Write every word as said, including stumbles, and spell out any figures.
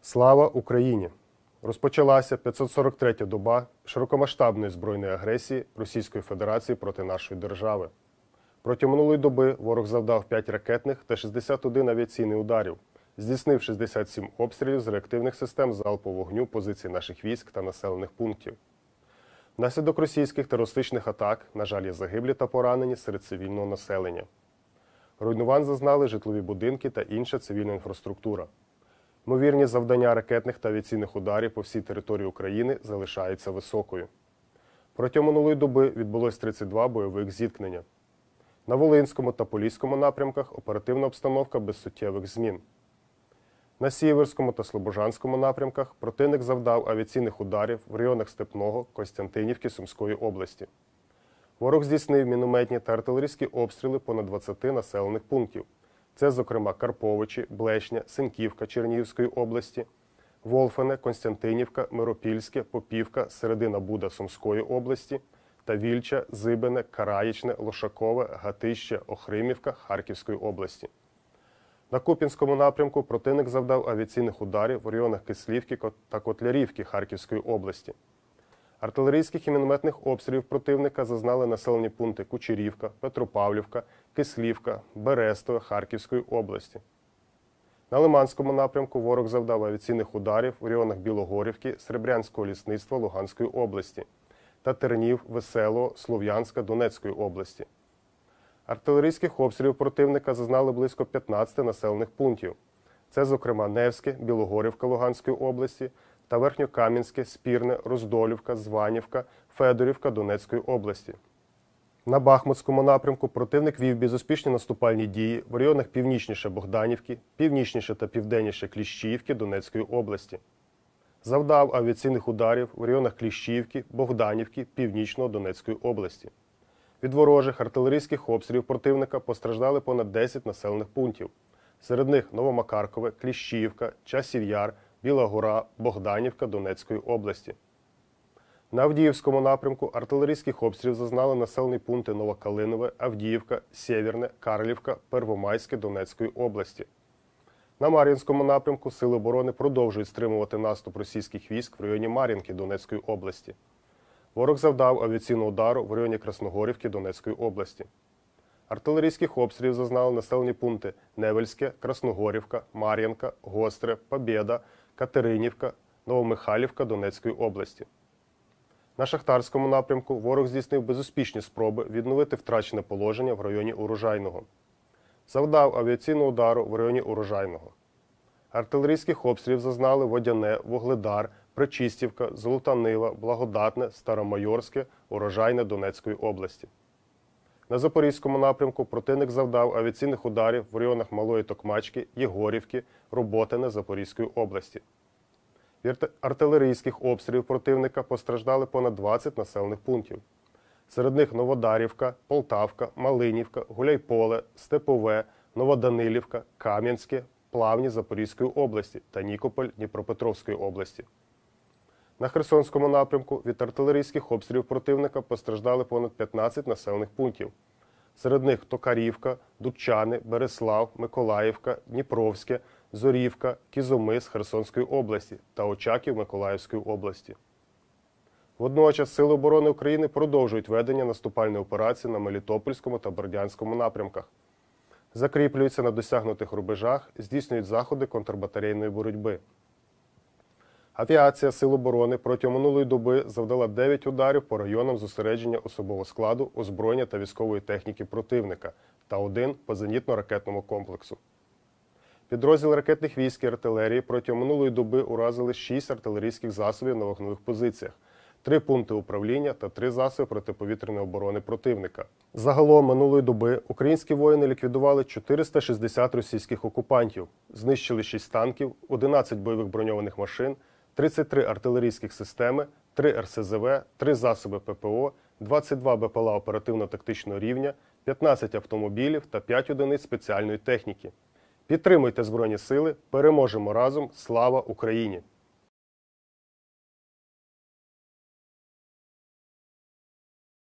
Слава Україні! Розпочалася п'ятсот сорок третя доба широкомасштабної збройної агресії Російської Федерації проти нашої держави. Протягом минулої доби ворог завдав п'ять ракетних та шістдесят один авіаційних ударів, здійснив шістдесят сім обстрілів з реактивних систем залпового вогню позицій наших військ та населених пунктів. Внаслідок російських терористичних атак, на жаль, є загиблі та поранені серед цивільного населення. Руйнувань зазнали житлові будинки та інша цивільна інфраструктура. Ймовірність завдання ракетних та авіаційних ударів по всій території України залишається високою. Протягом минулої доби відбулось тридцять два бойових зіткнення. На Волинському та Поліському напрямках оперативна обстановка без суттєвих змін. На Сіверському та Слобожанському напрямках противник завдав авіаційних ударів в районах Степного, Костянтинівки, Сумської області. Ворог здійснив мінометні та артилерійські обстріли понад двадцяти населених пунктів. Це, зокрема, Карповичі, Блешня, Синьківка Чернігівської області, Волфене, Константинівка, Миропільське, Попівка, Середина Буда Сумської області та Вільча, Зибине, Караїчне, Лошакове, Гатище, Охримівка Харківської області. На Куп'янському напрямку противник завдав авіаційних ударів в районах Кислівки та Котлярівки Харківської області. Артилерійських і мінометних обстрілів противника зазнали населені пункти Кучерівка, Петропавлівка, Кислівка, Берестове Харківської області. На Лиманському напрямку ворог завдав авіаційних ударів в районах Білогорівки, Сребрянського лісництва Луганської області та Тернів, Веселого, Слов'янська Донецької області. Артилерійських обстрілів противника зазнали близько п'ятнадцяти населених пунктів. Це, зокрема, Невське, Білогорівка Луганської області та Верхньокам'янське, Спірне, Роздолівка, Званівка, Федорівка Донецької області. На Бахмутському напрямку противник вів безуспішні наступальні дії в районах північніше Богданівки, північніше та південніше Кліщіївки Донецької області. Завдав авіаційних ударів в районах Кліщіївки, Богданівки, Північного Донецької області. Від ворожих артилерійських обстрілів противника постраждали понад десять населених пунктів. Серед них Новомакаркове, Кліщіївка, Часів Яр, Біла Гора, Богданівка Донецької області. На Авдіївському напрямку артилерійських обстрілів зазнали населені пункти Новокалинове, Авдіївка, Сєвєрне, Карлівка, Первомайське Донецької області. На Мар'їнському напрямку Сили оборони продовжують стримувати наступ російських військ в районі Мар'їнки Донецької області. Ворог завдав авіаційного удару в районі Красногорівки Донецької області. Артилерійських обстрілів зазнали населені пункти Невельське, Красногорівка, Мар'їнка, Гостре, Побєда, Катеринівка, Новомихайлівка Донецької області. На Шахтарському напрямку ворог здійснив безуспішні спроби відновити втрачене положення в районі Урожайного. Завдав авіаційного удару в районі Урожайного. Артилерійських обстрілів зазнали Водяне, Вугледар, Пречистівка, Золота Нива, Благодатне, Старомайорське, Урожайне Донецької області. На Запорізькому напрямку противник завдав авіаційних ударів в районах Малої Токмачки, Єгорівки, Роботине Запорізької області. Від артилерійських обстрілів противника постраждали понад двадцять населених пунктів. Серед них Новодарівка, Полтавка, Малинівка, Гуляйполе, Степове, Новоданилівка, Кам'янське, Плавні Запорізької області та Нікополь Дніпропетровської області. На Херсонському напрямку від артилерійських обстрілів противника постраждали понад п'ятнадцять населених пунктів. Серед них Токарівка, Дудчани, Береслав, Миколаївка, Дніпровське, Зорівка, Кізомис Херсонської області та Очаків Миколаївської області. Водночас Сили оборони України продовжують ведення наступальної операції на Мелітопольському та Бердянському напрямках. Закріплюються на досягнутих рубежах, здійснюють заходи контрбатарейної боротьби. Авіація Сил оборони протягом минулої доби завдала дев'ять ударів по районам зосередження особового складу, озброєння та військової техніки противника та один по зенітно-ракетному комплексу. Підрозділ ракетних військ і артилерії протягом минулої доби уразили шість артилерійських засобів на вогневих позиціях, три пункти управління та три засоби протиповітряної оборони противника. Загалом минулої доби українські воїни ліквідували чотириста шістдесят російських окупантів, знищили шість танків, одинадцять бойових броньованих машин, тридцять три артилерійських системи, три ер ес зе ве, три засоби пе пе о, двадцять два бе пе ел а оперативно-тактичного рівня, п'ятнадцять автомобілів та п'ять одиниць спеціальної техніки. Підтримуйте Збройні Сили, переможемо разом! Слава Україні!